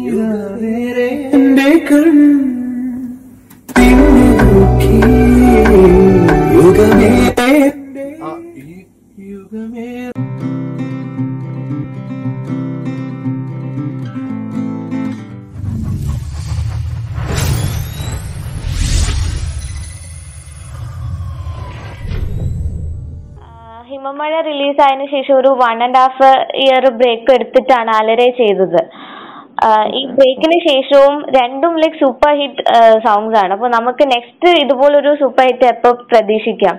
ഹിമമഴ റിലീസായതിനു ശേഷം ഒരു 1.5 year break എടുത്തിട്ടാണ് അലരെ ചെയ്തത്. ഈ ബ്രേക്കിന് ശേഷവും രണ്ടും ലൈക് സൂപ്പർ ഹിറ്റ് സോങ്സ് ആണ്. അപ്പൊ നമുക്ക് നെക്സ്റ്റ് ഇതുപോലൊരു സൂപ്പർ ഹിറ്റ് എപ്പോ പ്രതീക്ഷിക്കാം?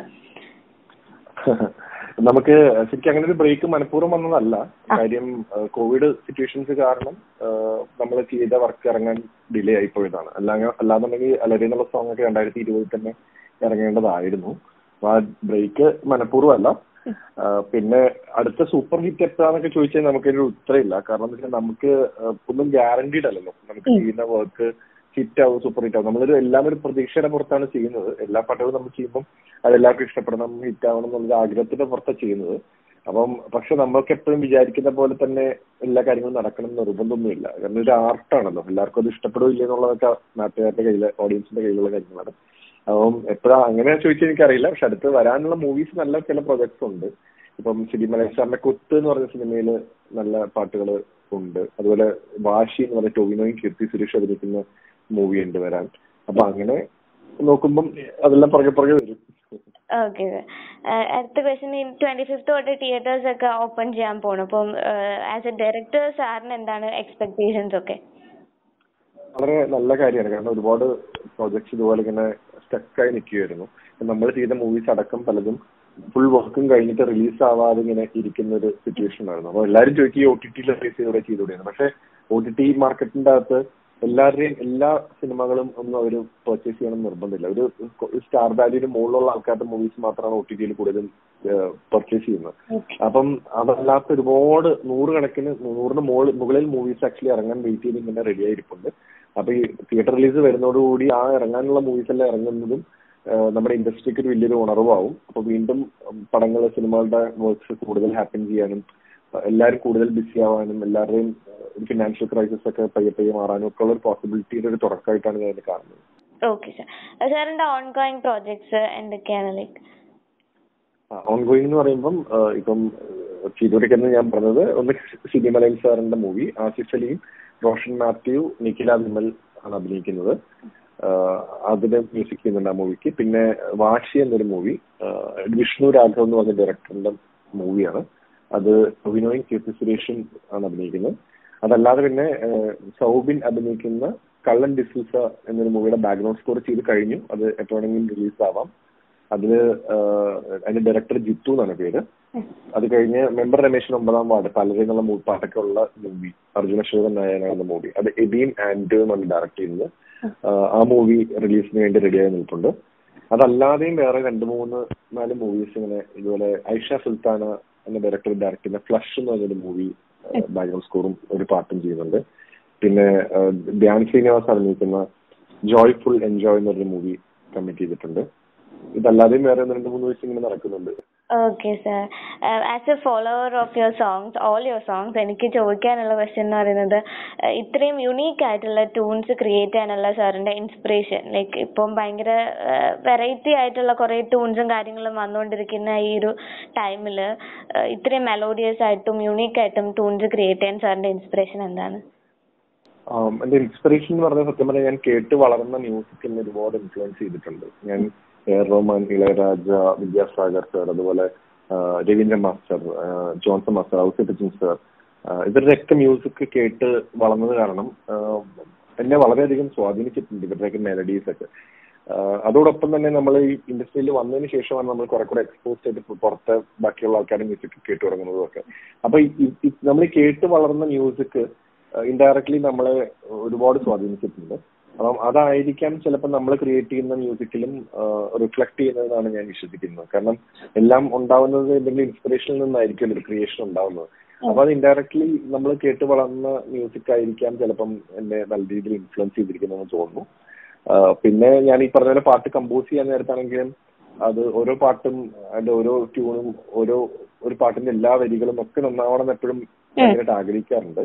നമുക്ക് ശരിക്കും അങ്ങനെ ഒരു ബ്രേക്ക് മനഃപൂർവ്വം വന്നതല്ല. കാര്യം കോവിഡ് സിറ്റുവേഷൻസ് കാരണം നമ്മൾ ചെയ്ത വർക്ക് ഇറങ്ങാൻ ഡിലേ ആയിപ്പോയതാണ്. അല്ലാന്നുണ്ടെങ്കിൽ അലരി എന്നുള്ള സോങ് ഒക്കെ 2020 തന്നെ ഇറങ്ങേണ്ടതായിരുന്നു. അപ്പൊ ആ ബ്രേക്ക് മനഃപൂർവ്വം അല്ല. പിന്നെ അടുത്ത സൂപ്പർ ഹിറ്റ് എപ്പോഴാന്നൊക്കെ ചോദിച്ചാൽ നമുക്കൊരു ഉത്തരമില്ല. കാരണം എന്താ വെച്ചാൽ നമുക്ക് ഒന്നും ഗ്യാരണ്ടീഡ് അല്ലല്ലോ. നമുക്ക് ചെയ്യുന്ന വർക്ക് ഹിറ്റ് ആവും സൂപ്പർ ഹിറ്റ് ആവും. നമ്മളൊരു എല്ലാം ഒരു പ്രതീക്ഷയുടെ പുറത്താണ് ചെയ്യുന്നത്. എല്ലാ പാട്ടുകളും നമ്മൾ ചെയ്യുമ്പോൾ അതെല്ലാവർക്കും ഇഷ്ടപ്പെടണം, ഹിറ്റ് ആവണം എന്നുള്ള ആഗ്രഹത്തിന്റെ പുറത്താണ് ചെയ്യുന്നത്. അപ്പം പക്ഷെ നമ്മൾക്ക് എപ്പോഴും വിചാരിക്കുന്ന പോലെ തന്നെ എല്ലാ കാര്യങ്ങളും നടക്കണം എന്ന് നിർബന്ധമൊന്നുമില്ല. കാരണം ഒരു ആർട്ടാണല്ലോ. എല്ലാവർക്കും അത് ഇഷ്ടപ്പെടുകയില്ല എന്നുള്ളതൊക്കെ നാട്ടുകാരുടെ കയ്യില്, ഓഡിയൻസിന്റെ കയ്യിലുള്ള കാര്യങ്ങളാണ്. അപ്പം എപ്പോഴാ അങ്ങനെ ചോദിച്ചാൽ എനിക്കറിയില്ല. പക്ഷെ അടുത്ത് വരാനുള്ള മൂവീസ് നല്ല ചില പ്രൊജക്ട്സ് ഉണ്ട്. ഇപ്പം സിനിമ സാറിന്റെ കൊത്ത് എന്ന് പറഞ്ഞ സിനിമയിൽ നല്ല പാട്ടുകൾ ഉണ്ട്. അതുപോലെ വാശി എന്ന് പറഞ്ഞ ടോവിനോയും കീർത്തി സുരേഷ് അഭിനയിക്കുന്ന മൂവി ഉണ്ട് വരാൻ. അപ്പൊ അങ്ങനെ നോക്കുമ്പം അതെല്ലാം പുറകെ വരും. ഓക്കെ. അടുത്ത ക്വസ്റ്റ്യൻ, 25th തൊട്ട് തിയേറ്റേഴ്സ് ഒക്കെ ഓപ്പൺ ചെയ്യാൻ പോണു. അപ്പം ആസ് എ ഡയറക്ടർ സാറിന് എന്താണ് എക്സ്പെക്ടേഷൻസ് ഒക്കെ? വളരെ നല്ല കാര്യമാണ്. കാരണം ഒരുപാട് പ്രോജക്ട്സ് ഇതുപോലെ ഇങ്ങനെ സ്റ്റക്കായി നിൽക്കുകയായിരുന്നു. നമ്മൾ ചെയ്ത മൂവീസ് അടക്കം പലതും ഫുൾ വർക്കും കഴിഞ്ഞിട്ട് റിലീസ് ആവാതെ ഇങ്ങനെ ഇരിക്കുന്ന ഒരു സിറ്റുവേഷൻ ആയിരുന്നു. അപ്പോൾ എല്ലാവരും ചോദിക്കും ഈ OTT റിലീസ് ചെയ്തുകൂടെയാണ്. പക്ഷെ OTT മാർക്കറ്റിന്റെ അകത്ത് എല്ലാവരുടെയും എല്ലാ സിനിമകളും ഒന്നും അവർ പർച്ചേസ് ചെയ്യണം നിർബന്ധമില്ല. ഒരു സ്റ്റാർ വാല്യൂവിന് മുകളിലുള്ള ആൾക്കാരുടെ മൂവീസ് മാത്രമാണ് OTT കൂടുതലും പർച്ചേസ് ചെയ്യുന്നത്. അപ്പം അതല്ലാത്ത ഒരുപാട് നൂറിന് മുകളിൽ മൂവീസ് ആക്ച്വലി ഇറങ്ങാൻ വെയിറ്റ് ചെയ്ത് ഇങ്ങനെ റെഡി ആയിരിപ്പുണ്ട്. അപ്പൊ ഈ തിയേറ്റർ റിലീസ് വരുന്നതോടുകൂടി ആ ഇറങ്ങാനുള്ള മൂവീസ് എല്ലാം ഇറങ്ങുന്നതും നമ്മുടെ ഇൻഡസ്ട്രിക്ക് ഒരു വലിയൊരു ഉണർവാവും. അപ്പൊ വീണ്ടും സിനിമകളുടെ വർക്ക്സ് കൂടുതൽ ഹാപ്പൻ ചെയ്യാനും എല്ലാവരും കൂടുതൽ ബിസി ആവാനും എല്ലാവരുടെയും ഒരു ഫിനാൻഷ്യൽ ക്രൈസിസ് ഒക്കെ പയ്യെ മാറാനും ഒക്കെ ഉള്ള ഒരു പോസിബിലിറ്റിയുടെ ഒരു തുടക്കമായിട്ടാണ് ഞാൻ കാണുന്നത്. Okay sir. സാറിന്റെ ഓൺഗോയിങ് പ്രോജക്ട്സ് എന്തൊക്കെയാണ്? ലൈക്ക് ഓൺഗോയിങ് എന്ന് പറയുമ്പം ഇപ്പം ചെയ്തുകൊണ്ടിരിക്കുന്നത് ഞാൻ പറഞ്ഞത് ഒന്ന് സിബി മലയിൽ സാറിന്റെ മൂവി, ആസിഫ് അലിയും റോഷൻ മാത്യു, നിഖില വിമൽ ആണ് അഭിനയിക്കുന്നത്. അതിന് മ്യൂസിക് ചെയ്യുന്നുണ്ട് ആ മൂവിക്ക്. പിന്നെ വാശി എന്നൊരു മൂവി വിഷ്ണു രാഘവ് എന്ന് പറഞ്ഞ ഡയറക്ടറിന്റെ മൂവിയാണ്. അത് ടോവിനോയും കീർത്തി സുരേഷും ആണ് അഭിനയിക്കുന്നത്. അതല്ലാതെ പിന്നെ സൗബിൻ അഭിനയിക്കുന്ന കള്ളൻ ഡിസൂസ എന്നൊരു മൂവിയുടെ ബാക്ക്ഗ്രൗണ്ട് സ്കോർ ചെയ്ത് കഴിഞ്ഞു. അത് എപ്പോഴെങ്കിലും റിലീസ് ആവാം. അതിന്റെ ഡയറക്ടർ ജിത്തു എന്നാണ് പേര്. അത് കഴിഞ്ഞ് മെമ്പർ രമേശിന് 9ാം വാർഡ് പലരെ എന്നുള്ള പാട്ടൊക്കെ ഉള്ള മൂവി, അർജുന അശോകൻ നായനാണ് മൂവി. അത് എബീൻ ആൻഡ്രൂവും ആണ് ഡയറക്ട് ചെയ്യുന്നത്. ആ മൂവി റിലീസിന് വേണ്ടി റെഡിയായി നിൽപ്പുണ്ട്. അതല്ലാതെയും വേറെ 2-3-4 മൂവീസ് ഇങ്ങനെ ഇതുപോലെ ഐഷ സുൽത്താന എന്ന ഡയറക്ടർ ഡയറക്ട് ചെയ്യുന്ന ഫ്ലഷ് എന്ന് പറഞ്ഞൊരു മൂവി ബാക്ക്ഗ്രൗണ്ട് സ്കോറും ഒരു പാട്ടും ചെയ്യുന്നുണ്ട്. പിന്നെ ധ്യാൻ ശ്രീനിവാസ് അഭിനയിക്കുന്ന ജോയ്ഫുൾ എൻജോയ് എന്നൊരു മൂവി കമ്മിറ്റ് ചെയ്തിട്ടുണ്ട്. ഇതല്ലാതെയും വേറെ 2-3 ദിവസം ഇങ്ങനെ നടക്കുന്നുണ്ട്. Okay sir. As a follower of your songs, all your songs, എനിക്ക് ചോദിക്കാനുള്ള ക്വസ്റ്റ്യൻ എന്ന് പറയുന്നത് ഇത്രയും യുണീക്ക് ആയിട്ടുള്ള ട്യൂൺസ് ക്രിയേറ്റ് ചെയ്യാനുള്ള സാറിന്റെ ഇൻസ്പിറേഷൻ. ലൈക്ക് ഇപ്പം ഭയങ്കര വെറൈറ്റി ആയിട്ടുള്ള കുറെ ട്യൂൺസും കാര്യങ്ങളും വന്നുകൊണ്ടിരിക്കുന്ന ഈ ഒരു ടൈമിൽ ഇത്രയും മെലോഡിയസ് ആയിട്ടും യുണീക്ക് ആയിട്ടും ട്യൂൺസ് ക്രിയേറ്റ് ചെയ്യാൻ സാറിന്റെ ഇൻസ്പിറേഷൻ എന്താണ്? എന്റെ ഇൻസ്പിറേഷൻ എന്ന് പറഞ്ഞാൽ സത്യം പറഞ്ഞാൽ ഞാൻ കേട്ട് വളർന്ന മ്യൂസിക് എന്നെ ഒരുപാട് ഇൻഫ്ലുവൻസ് ചെയ്തിട്ടുണ്ട്. ഞാൻ റോമാൻ, ഇളയരാജ, വിദ്യാസാഗർ സർ, അതുപോലെ Raveendra master, Johnson master, Ouseppachan sir, ഇവരുടെയൊക്കെ മ്യൂസിക് കേട്ട് വളർന്നത് കാരണം എന്നെ വളരെയധികം സ്വാധീനിച്ചിട്ടുണ്ട് ഇവരുടെയൊക്കെ മെലഡീസ് ഒക്കെ. അതോടൊപ്പം തന്നെ നമ്മൾ ഈ ഇൻഡസ്ട്രിയിൽ വന്നതിന് ശേഷമാണ് നമ്മൾ കുറെ എക്സ്പോസ് ചെയ്ത് പുറത്തെ ബാക്കിയുള്ള ആൾക്കാരുടെ മ്യൂസിക് കേട്ട് തുടങ്ങുന്നതും ഒക്കെ. അപ്പൊ നമ്മൾ കേട്ട് വളർന്ന മ്യൂസിക് ഇൻഡയറക്ട്ലി നമ്മളെ ഒരുപാട് സ്വാധീനിച്ചിട്ടുണ്ട്. അപ്പം അതായിരിക്കാം ചിലപ്പോൾ നമ്മൾ ക്രിയേറ്റ് ചെയ്യുന്ന മ്യൂസിക്കിലും റിഫ്ലക്ട് ചെയ്യുന്നതെന്നാണ് ഞാൻ വിശ്വസിക്കുന്നത്. കാരണം എല്ലാം ഉണ്ടാവുന്നത് എന്തെങ്കിലും ഇൻസ്പിറേഷനിൽ നിന്നായിരിക്കും ഒരു ക്രിയേഷൻ ഉണ്ടാവുന്നത്. അപ്പൊ അത് ഇൻഡയറക്ട്ലി നമ്മൾ കേട്ട് വളർന്ന മ്യൂസിക് ആയിരിക്കാം ചിലപ്പം എന്നെ നല്ല രീതിയിൽ ഇൻഫ്ലുവൻസ് ചെയ്തിരിക്കുന്നതെന്ന് തോന്നുന്നു. പിന്നെ ഞാൻ ഈ പറഞ്ഞ പോലെ പാട്ട് കമ്പോസ് ചെയ്യാൻ നേരത്താണെങ്കിലും അത് ഓരോ പാട്ടും അതിന്റെ ഓരോ ട്യൂണും ഒരു പാട്ടിന്റെ എല്ലാ വരികളും ഒക്കെ നന്നാവണം എപ്പോഴും ഭയങ്കരമായിട്ട് ആഗ്രഹിക്കാറുണ്ട്.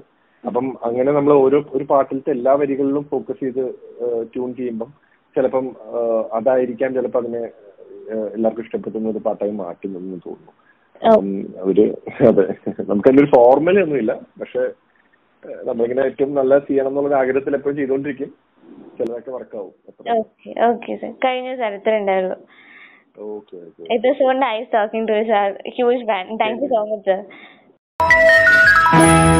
അപ്പം അങ്ങനെ നമ്മൾ ഒരു പാട്ടിലത്തെ എല്ലാ വരികളിലും ഫോക്കസ് ചെയ്ത് ട്യൂൺ ചെയ്യുമ്പം ചിലപ്പം അതായിരിക്കാം ചിലപ്പോൾ അതിനെ എല്ലാവർക്കും ഇഷ്ടപ്പെടുന്ന ഒരു പാട്ടായി മാറ്റുന്നെന്ന് തോന്നുന്നു. അപ്പം അതെ, നമുക്കതിലൊരു ഫോർമുല ഒന്നുമില്ല, പക്ഷെ നമ്മളിങ്ങനെ ഏറ്റവും നല്ല ചെയ്യണം എന്നുള്ള ആഗ്രഹത്തിൽ എപ്പോഴും ചെയ്തുകൊണ്ടിരിക്കും. ചിലതൊക്കെ വർക്കാവും. കഴിഞ്ഞ സ്ഥലത്തിലുണ്ടായിരുന്നു. Okay. It was so nice talking to you, sir. Huge fan. Thank you so much, sir.